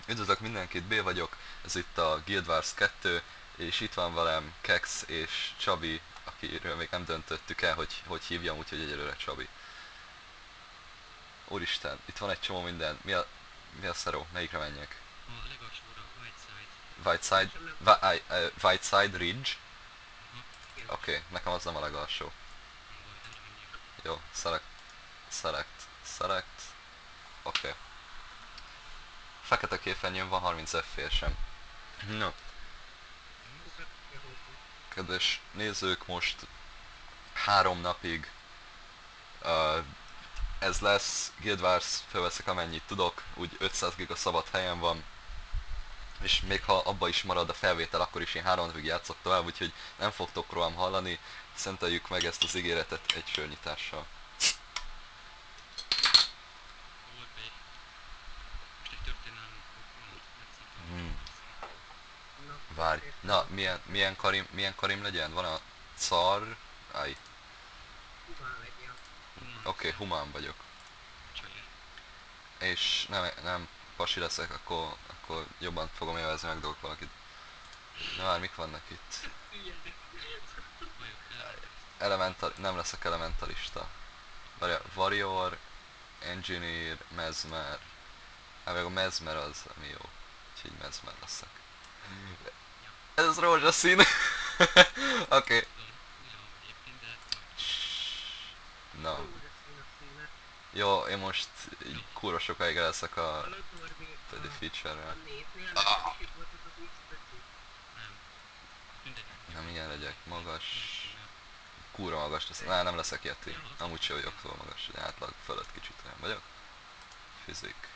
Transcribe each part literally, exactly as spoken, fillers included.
Üdvözlök mindenkit, B vagyok, ez itt a Guild Wars kettő, és itt van velem Kex és Csabi, akiről még nem döntöttük el, hogy hogy hívjam, úgyhogy egyelőre Csabi. Úristen, itt van egy csomó minden, mi a, mi a szaró, melyikre menjek? A legalsóra, Whiteside. Whiteside, És a leg... Vi- I- uh, Whiteside Ridge? Aha, igen, Oké, okay, nekem az nem a legalsó. nem baj, erre menjek. Jó, select, select, select, oké. Okay. Fekete képernyőn van harminc F P S-em. No, Munkat kell hozni. kedves nézők, most három napig uh, ez lesz, Guild Wars, felveszek amennyit tudok, úgy ötszáz giga szabad helyem van, és még ha abba is marad a felvétel, akkor is én három napig játszok tovább, úgyhogy nem fogtok rólam hallani, szenteljük meg ezt az ígéretet egy sörnyitással. Volt be egy... Most egy történelmi pokron, megszívtam a Hmm. Hogwarts-ra. Na, Várj, megkerestem na a milyen, kettőt. milyen, karim, milyen karim legyen? Van a Czar... Aj, Hubán legyél. oké, Human, okay, szar. humán vagyok. Csajér. És nem, nem pasi leszek, akkor, akkor jobban fogom élvezni megdolgok valakit. Na már mik vannak itt? Ilyen de... Az vagyok, elementalista. Elemental, nem leszek elementalista. Akkor Várja, semmi. Warrior, Engineer, Mesmer. Hát meg a Mesmer az, ami jó. Úgyhogy Mesmer leszek. Ja. Ez rózsaszín! Oké. Okay. Tudom, ugyanam egyébként, de majd tudod. Na. Rózsaszín a színe. Jó, én most így Jó. kurva sokáig leszek a Hallod, Norbi, Teddy a, a Feature-rel. névnél neked is itt volt az az X betű? Nem. Mindegy, csak Nem így ilyen legyek, néztem, hogy magas. milyen stimmel. Kurva magas lesz.Ná, nem leszek Yeti. Ja, az Amúgy se vagyok igen. túl magas. Átlag fölött kicsit olyan vagyok. Fizik.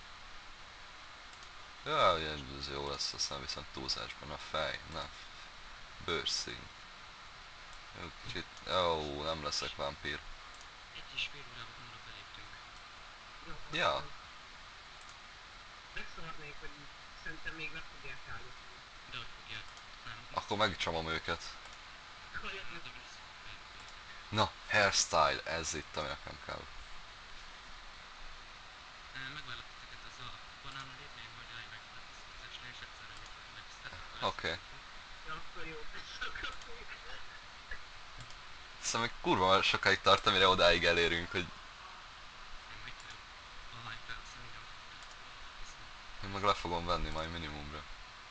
Ja, ez jó lesz, aztán viszont túlzásban a fej. Na, bőrszín. Jó, kicsit... Ó, nem leszek vámpír. Egy és fél órával hamarabb beléptünk. Ja, Ja, Asszony. Megszarnék, hogy így szerintem még le fogják állítani. De hogy fogják. Nem, akkor biztos, hogy megcsomom őket. Kaja, de lesz felvétel. Na, hairstyle, ez itt, ami nekem kell. Megvárlak titeket, az a banán lépnél, majd állj meg az esne, és egyszerre megszed, akkor lesz a Oké. Okay. szintű. Ja, akkor jó. Szóval még kurva sokáig tart, amire odáig elérünk, hogy Én majd vagyok. Ahány felveszem, igen, viszont. én meg le fogom venni majd minimumra.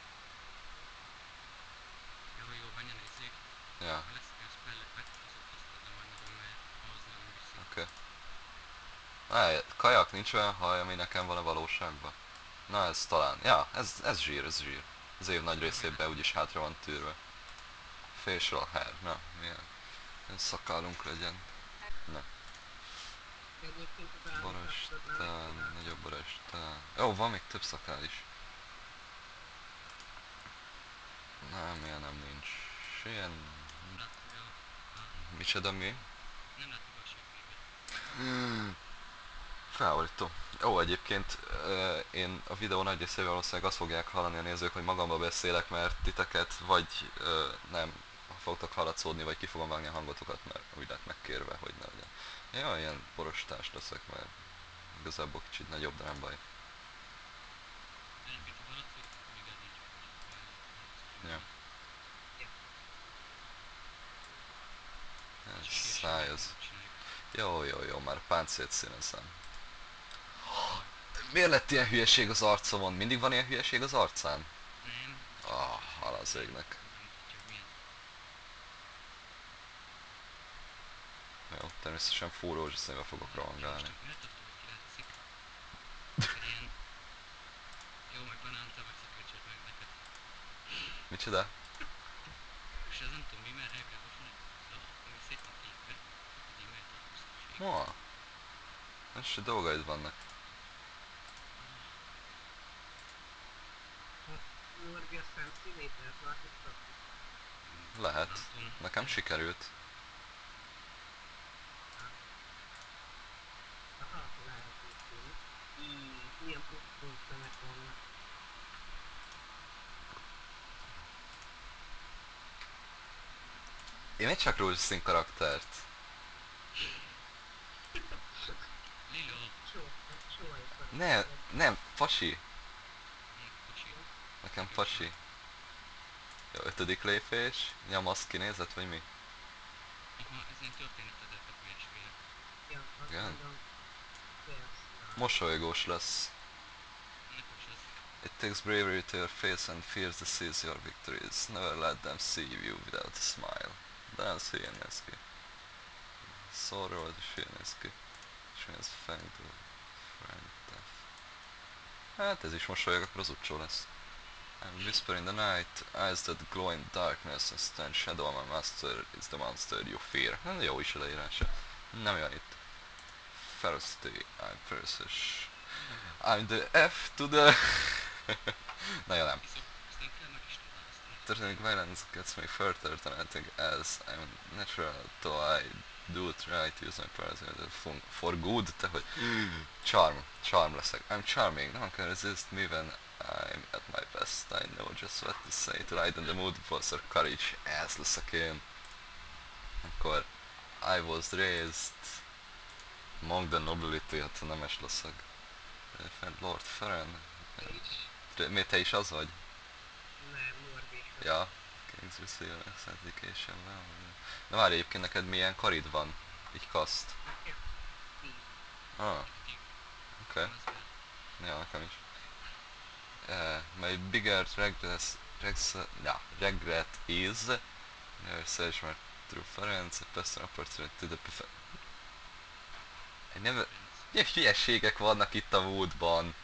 Jó, jó, menjen nézzék. Ja, Ha lesz olyan spellek, azok azt tedd le majd nagyon, mert ahhoz nagyon viszi. oké. Okay. Kajak, nincs olyan haj, ami nekem van a valóságban. Na ez talán, ja, ez, ez zsír, ez zsír. Az év nagy részében Remélem. úgyis hátra van tűrve. Facial hair, na, milyen, milyen szakálunk legyen. Na, Egyébként az állításodat már borostán, megcsináltam. nagyobb borostán. Ó, van még több szakál is. Nem, ilyen nem nincs. Ilyen, Nem látom, hogy a... a micsoda mi? nem látom a seggébet. Felháborító. Ó, egyébként én a videó nagy részével valószínűleg azt fogják hallani a nézők, hogy magamba beszélek, mert titeket vagy nem fogtok hallatszódni, vagy ki fogom vágni a hangotokat, mert úgy lett megkérve, hogy ne legyen. Ja, ilyen borostás leszek, mert igazából kicsit nagyobb, de nem baj. Egyébként ha hallatszik, akkor még ez nincs fordítva, ez van a Ja. streamben. Ja. Ez Csak siessünk, száj mert az. hamarabb csináljuk. Jó, jó, jó, már páncélt színezem. Majd. Miért lett ilyen hülyeség az arcomon? Mindig van ilyen hülyeség az arcán? Nem, ez csak Ah, most hal ilyen, az ilyen égnek. bemutatja, hogy milyen. Jó, természetesen fú rózsaszínbe fogok Ja, most rohangálni. csak miért tudtam, hogy kilátszik? Mert ilyen... Jó, meg banán, te vagy szakítsd meg neked. Micsoda? És ez nem tudom mi, mert elvileg most van egy puzza, ami szét van tépve, ott az e-mail tartóztatség. Ma? Ez se dolgaid vannak. Hát, Norbi a szemszínét elváltoztatni? Lehet. Nem tudom, Nekem lehet. sikerült. Hát, aha, lehet egyébként. Így, milyen pusztult szemek vannak. Én egy csak rózsaszín karaktert. Lila, Ne, soha, soha nem, pasi. Nekem pasi. Jó, ötödik lépés. Nyamasz kinézet, vagy mi? Aha, ez ilyen történetedettek ilyesmiek. Ja, az Igen? majd a félsz. Mosolygós lesz. Ennek is az. It takes bravery to your face and fears to seize your victories. Never let them see you without a smile. De ez hülyén néz ki. Sorrow az is hülyén néz ki. És mi ez Fanged Friend Death. Hát ez is mosolyog, akkor az utcsó lesz. I'm whisper in the night, eyes that glow in darkness, and stand shadow on my master is the monster you fear. Hát jó is a leírása. Nem jön itt. Ferocity, I'm ferocious. I'm the F to the... Na jó, nem. Viszont aztán kell meg is választani. Történik violence gets me further than I think as I'm natural, though I do try to use my powers for good, te hogy... Charm, charm leszek. I'm charming, no one can resist me when I'm at my best. I know just what to say to lighten the mood, foster courage, ez leszek én. Akkor I was raised among the nobility, hát nemes leszek. Lord Feren. Mi, te is az vagy? Nem, Norvég. Ja. King's Receiver, Education, well. Na várj, egyébként neked milyen karid van? Így kaszt. Nekem tíz. Ah, oké. Okay. Az már. Ja, nekem is. Uh, my bigger regret, regrets, yeah, regret is never search my true friends, a personal opportunity to the perfect. Nem, ilyen hülyeségek vannak itt a módban.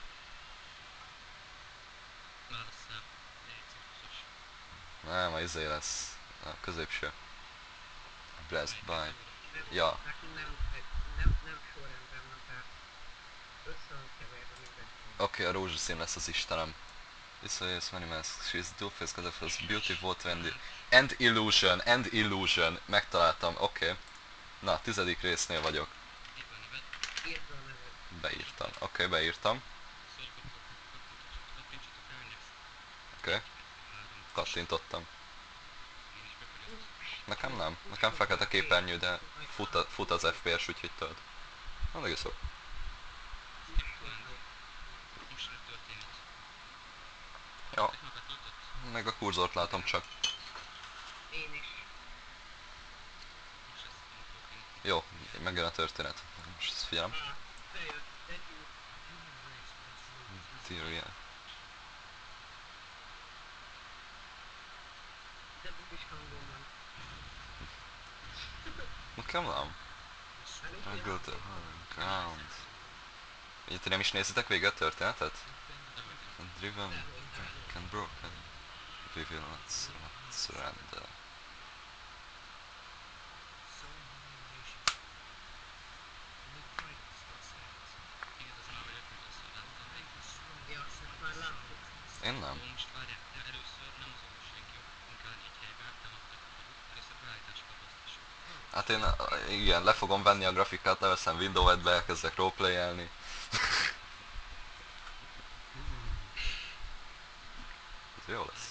Válasszál. Légy cirkuszos. Nem, a izé lesz. A középső. Blessed by. Melyik Nem, Ja. nekünk nem, nem, nem sorrendben van, tehát össze van keverve minden. Oké, okay, a rózsaszín lesz az Istenem. This way is many masks. She's two-faced because of her beautiful trendy. And illusion, and illusion. Megtaláltam, oké. Okay. Na, tizedik résznél vagyok. Írd be a neved. Írd be a neved. Beírtam. Oké, okay, beírtam. Szól kattintsatok rá, hogy next. Oké, okay. Három. kattintottam. Én is befeliratkozom. Nekem nem. Nekem fekete képernyő, de fut, a, fut az ef pé es, úgyhogy tudod. Na, egész jó. Skip command. Most jön a történet. Ja, Egy magát töltött. meg a kurzort látom csak. Én is. Most ezt a történet. Jó, megjön a történet. Most ezt figyelem. Ah, bejött. Együtt. Tyrion. De bugis hangom van. Nekem nem. Hát úgy I ilyen go to hangom van. home ground. Ugye ti nem is nézitek végig a történetet? Dehogy nem. Driven, Dehogy nem. can broken. We will not surrender. Igen, az már vagy először láttam végig. Ja, ezt már láttuk. Én nem. Jó, most várjál, de először nem az orvosság jobb, munkálni egy helyben, nem adtak a produkt, először beállításokat basztassuk. Hát én igen, le fogom venni a grafikát, leveszem Windows-be, elkezdek roleplayelni. Ez jó lesz.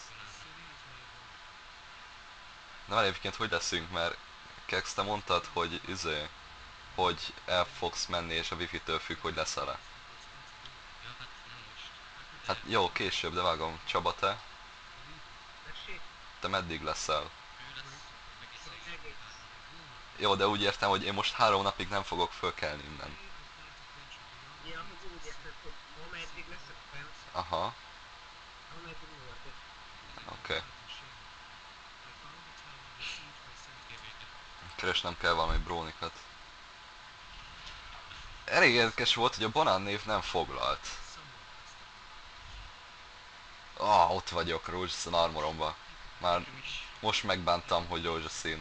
Na már egyébként hogy leszünk, mert Kex, te mondtad, hogy izé, hogy el fogsz menni és a wifi-től függ, hogy leszel-e. Ja, hát nem most. Hát jó, később, de vágom. Csaba, te? Tessék? Te meddig leszel? Ő lesz egész egész. Egész. Jó, de úgy értem, hogy én most három napig nem fogok fölkelni innen. Ja, hogy úgy érted, hogy ameddig leszek fent, Aha, ameddig Norvég. oké. Okay. Vége. Keresnem kell valami brónikat. Elég érdekes volt, hogy a banán név nem foglalt. Ah, ott vagyok, rózsaszín armoromba. Már Nekem is. most megbántam, hogy rózsaszín.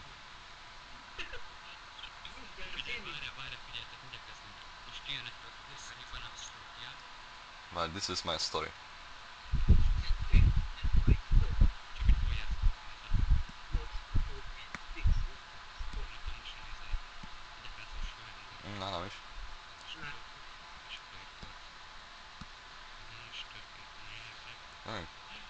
Figyelj, várjál, várjál, figyeljetek, mindjárt kezdünk. Most ilyenek történnek, hogy van a sztória. Már this is my story. Csak egy hol játszott történetet. Nem tudom most nézni. Egy perces sorrendben. Nálam is. És akkor és akkor itt volt. Most történt a nyelvek. Hmm.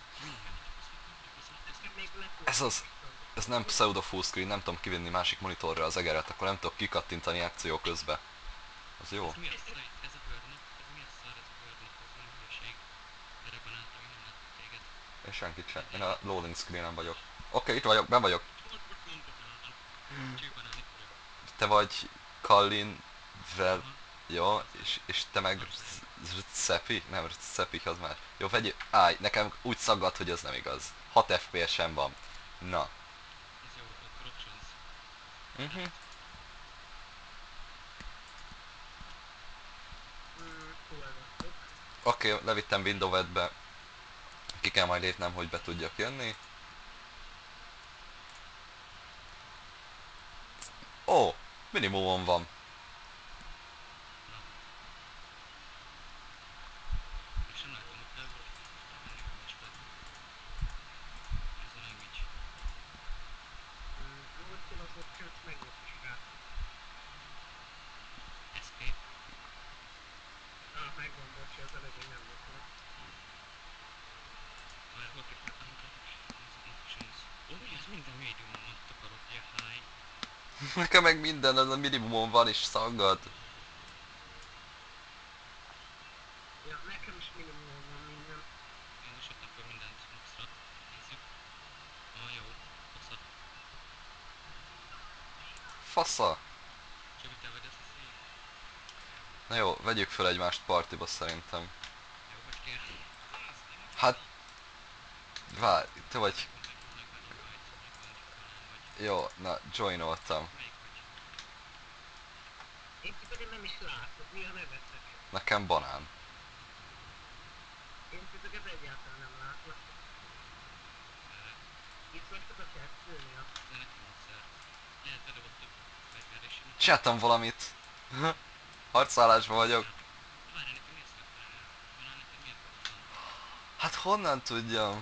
Nekem még lett Ez az. Ez nem pseudo full screen, nem tudom kivinni másik monitorra az egeret, akkor nem tudok kikattintani akció közbe. Az jó. Ez mi a szait? Ez a bőrnap? Ez mi a szar? Ez a bőrnap? Ez valami hülyeség. Erre banánta, még nem látok téged. Én senkit sem. Én a loading screenen vagyok. Oké, itt vagyok, ben vagyok. Ott ott gombot találtam. Csőben itt vagyok. Te vagy Kallin vel... Aha. Jó, és, és te meg Szepi? Nem, Szepi az már. Jó, vegyél... Állj, nekem úgy szaggat, hogy ez nem igaz. hat ef pé es-em van. Na. Ez jó, akkor options. Mhm. Mm, túlgattuk. Oké, okay, levittem Windows-be. Ki kell majd lépnem, hogy be tudjak jönni. Ó, minimumon van. Na. És sem látom, hogy fel volt. Menni van most. Ez a language. Mm, amúgy tudod, az options megnyitni, srácok. Escape. Ah, megvan, bocsi, az előbb még nem nyitva. Már volt itt nekem. Options. Ó, ez minden médiumon van takarod. Ja, hi. Nekem meg minden az a minimumon van és szaggat. Ja, nekem is minimum van minden. Én is ott akkor mindent maxra. Nézzük. Ah, jó. Fasza. Fasza. Csak te vagy ez a szív. Na jó, vegyük fel egymást partiba szerintem. Jó, hogy kér. Hát, várj, te vagy... Megvan, megvan, megvan invite. Megvan, akkor nem vagy. Jó, na, joinoltam. Melyik vagy? Én titeket nem is látok, mi a nevetek? Nekem banán. Én titeket egyáltalán nem látlak. Uh, Itt vagytok a kettőnél. de nekem egyszer. Lehet bedobott több fegyver és én... Csináltam valamit. Harcállásban vagyok. Várj, nekem miért szakálni? Banán nekem miért ott van? Hát honnan tudjam?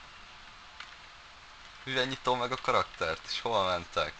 Mivel nyitom meg a karaktert, és hol mentek?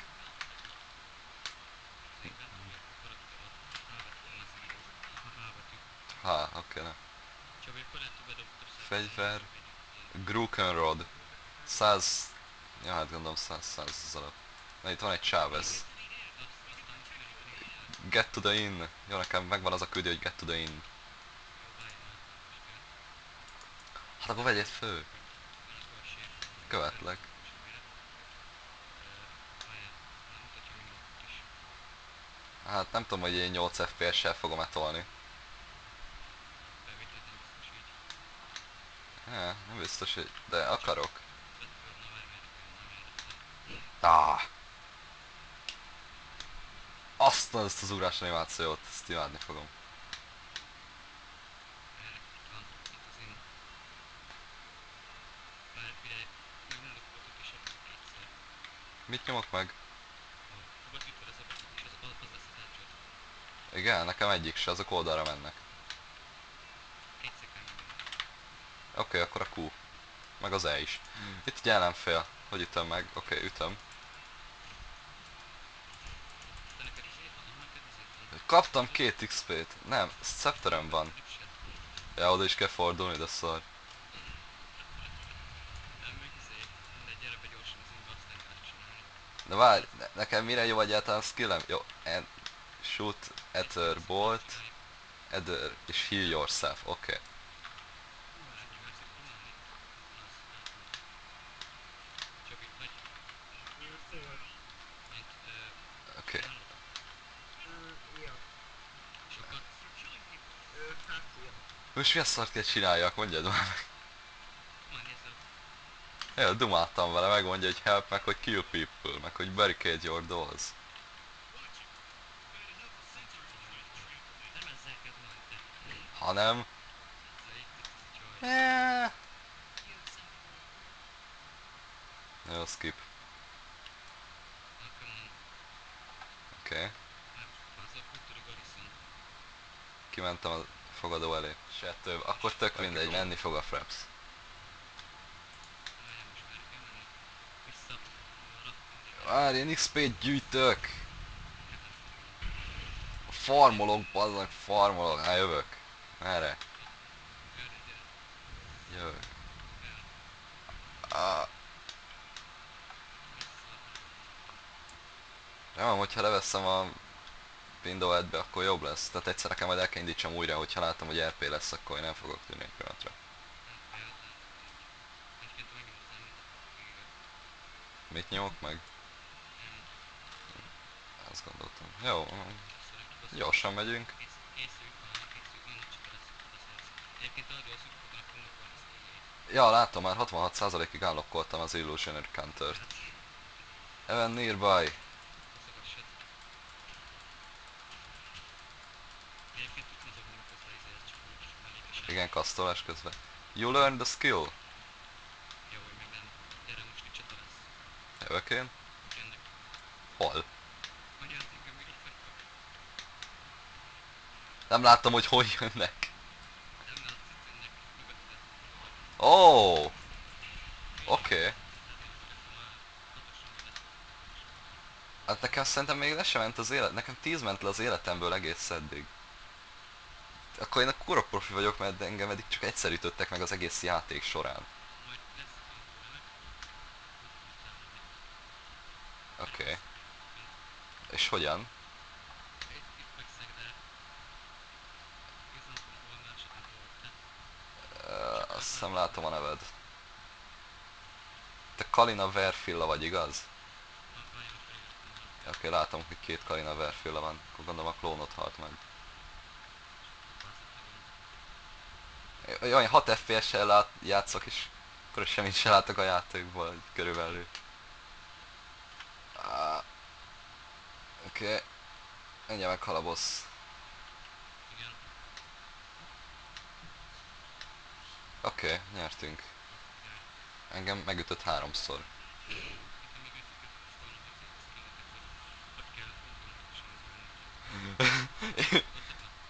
Azért bennem vagyok a karakter ott. Felvettem az írót. Aha, felvető. Há, oké, ne. Csabi, akkor lehet, hogy bedobott több szervet. Fegyver. Nézzük együtt. Grukenrod. száz... Ja, hát gondolom száz száz az alap. Na itt van egy Chávez. Azt, aztán most megyünk a négyel. Get to the inn. Jó, nekem megvan az a küldő, hogy get to the inn. Jó, várj, már most jön. Hát akkor vegyél fő. Van a kövessél. Követlek. Semmire. Várjál, nem mutatja minimumot is. Hát nem tudom, hogy én nyolc ef pé es-sel fogom-e tolni. Felvételt nem biztos így. Ja, nem biztos, hogy... De akarok. Vedd föl, na várj, merre kell, na merre fel. Ah! Azt azt az ugrás animációt, ezt imádni fogom. Erre, itt van, itt az én. Várj, figyelj, megnyomod a betűt és akkor kétszer. Mit nyomok meg? A betűt vagy az a betűt és az, az, az lesz az headshot. Igen, nekem egyik se, azok oldalra mennek. Egyszer kell megnyomni. Oké, okay, akkor a Q. Meg az E is. Itt egy ellenfél. Hogy ütöm meg? Oké, okay, ütöm. Te neked izét van? Aha, neked izét van. Kaptam két iksz pét. Nem, Scepterem van. Lipset. Ja, oda is kell fordulni, de szar. Nem, meg izé. Mindegy, gyere be gyorsan az inba, aztán kell csinálni. De várj, ne, nekem mire jó egyáltalán skillem? Jó, and shoot, ether, bolt, ether, és heal yourself, oké. Okay. Ennyi, mert akkor menni. Az, látom. Csabi, itt vagy? Mm, szóval, Mint, ö, Oké. csinálod? mm, ja. Sokat? Ö, hát ja. Most mi a szart kell csináljak, mondjad már meg. Már nézzel. Jó, dumáltam vele, megmondja, hogy help, meg hogy kill people, meg hogy barricade your doors. Nem ezzel kell dumálni, te. Hanem... Ezzel itt, itt az a csaj. Eh, Jó, skip. Na, come on. Oké. Okay. Hát, fázol, go to the garrison. Kimentem a fogadó elé. Se több. Akkor tök mindegy, menni fog a Fraps. Várjál, most merre kell menni? Vissza. Balra. Mindegy, gyere Várj, vissza. én iksz pét gyűjtök. Hát nem tudom. Farmolok, bazzak, farmolok. Hát jövök. Merre? Erre, gyere. Jövök. El. Ah, Vissza. nem, hogyha leveszem a Windows ötbe, akkor jobb lesz. Tehát egyszer nekem majd el kell indítsam újra, hogyha látom, hogy er pé lesz, akkor én nem fogok tűnni egy pillanatra. Nem kell, lehet, hogy így. Egy Mit nyomok meg? Nem, Azt gondoltam. Jó, szerencsét azt gyorsan megyünk. kész, készülj, aha, készülj, van egy csapat, ezt beszélsz. Egyébként tudod, hogy a szurkolóknak fognak volna szkilljei. Ja, látom, már hatvanhat százalékig állokkoltam az Illusionary Counter-t. Hát, Even nearby. baszogassad. Egyébként tud mozogni, miközben izélsz, csak most elég is el. Igen, kasztolás közben. You learn the skill. Jó, hogy még nem. Gyere, most itt csata lesz. Jövök én? Jönnek. Hol? Anyád, engem még itt hagytak. Nem láttam, hogy hol jönnek. Nem látszik, jönnek mögötted. Ó, oh, oké. Okay. Hát én vagyok, ha már hatosan vagy lesz. Hát nekem szerintem még le sem ment az élet. Nekem tíz ment le az életemből egész eddig. Akkor én a kurva profi vagyok, mert engem eddig csak egyszer ütöttek meg az egész játék során. Majd lesz info, nem? Meg fogod támadni. Oké. Okay. Egyébként És hogyan? itt, itt megszeg, de igazából hol már se tudom, hol te. Uh, Csak azt hiszem látom, látom a neved. Te Kalina Verfilla vagy, igaz? Na, várjál, most felírtam már. Oké, okay, látom, hogy két Kalina Verfilla van. Akkor gondolom a klónot halt meg. Pofázott megint. Jaj, hat ef pé es-sel lát, játszok, és akkor semmit se látok a játékból körülbelül. Ah, Oké, okay. Ennyi meghal a boss. Igen, Oké, okay, nyertünk. az király. Engem megütött háromszor. Nekem még ütközik volna, hogy a skilleteket, hogy hogy kell automatikusan izélni, úgyhogy megoldottad? Na,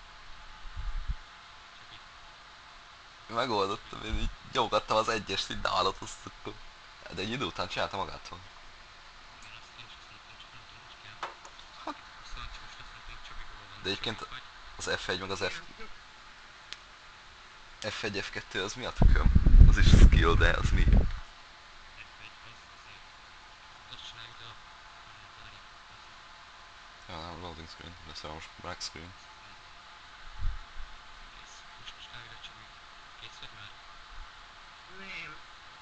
segít, Megoldottam, én így nyomogattam az egyest, így nálad azt akkor. De egy idő után csinálta magától. igen, azt én is azt mondtam, csak nem tudom, hogy kell. Itt Szancsi, most azt nem tudom, Csabi hol van, De Csabi egyébként vagy? az ef egy meg az F... Igen, jobb, ef egy ef kettő az mi a tököm? Az is skill, de az mi? ef egy az, izé, azt csináljuk, de a... Ah, várjál, bazzeg, Ja, nem, loading screen, de szóval most black screen. screen. Kész. Most, most elvileg Csabi, kész vagy már? nem,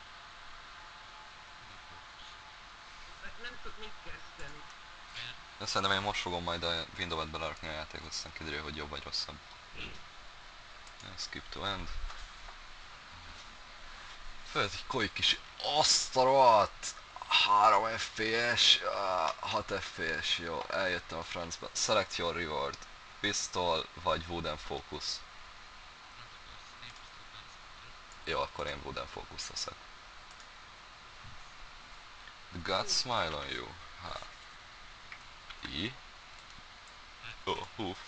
Mi fókusz? de nem tudok mit kezdeni. Miért? De szerintem én most fogom majd a Windows-et belerakni a játékot, aztán kiderül, hogy jobb vagy rosszabb. Skip to end. Föld egy koly kis... Azt a rohadt! három ef pé es, hat ef pé es, jó, eljöttem a francba. Select your reward. Pistol vagy wooden focus. Hát akarsz, én pisztolyt választottam. Jó, akkor én wooden focus leszek. The gods smile on you. Ha. I. Oh, húf.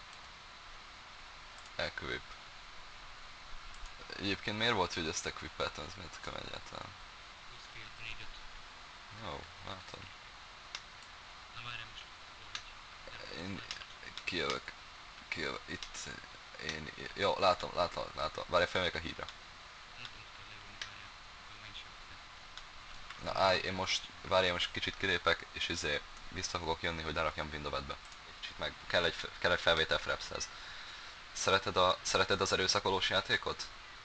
Equip. Egyébként miért volt, hogy ezt equipeltem, ez miért nekem egyáltalán? Plusz fél, négy öt. Jó, látom. Na várjál most, hol vagy? Nem, Én várjál most. kijövök. Kijövök. Itt. Én... Jó, látom, látom, látom. Várj, felmegyek a hídra. Nem tudom, tudod leülni, várjál. Jó, én is jövök, de. Na állj, én most, várj, én most kicsit kilépek, és izé, vissza fogok jönni, hogy lerakjam Windows-be. Kicsit meg, kell egy, kell egy felvétel Frapshez. Szereted, a, szereted az erőszakolós játékot?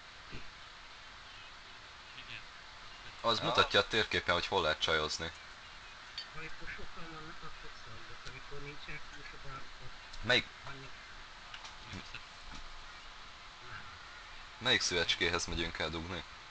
Igen, Az alapvetően. mutatja a térképen, hogy hol lehet csajozni. Amikor sokan vannak, akkor szargok, amikor nincsenek túl sokan, akkor Melyik, annyit Megveszed? nem. melyik szüvecskéhez megyünk el dugni?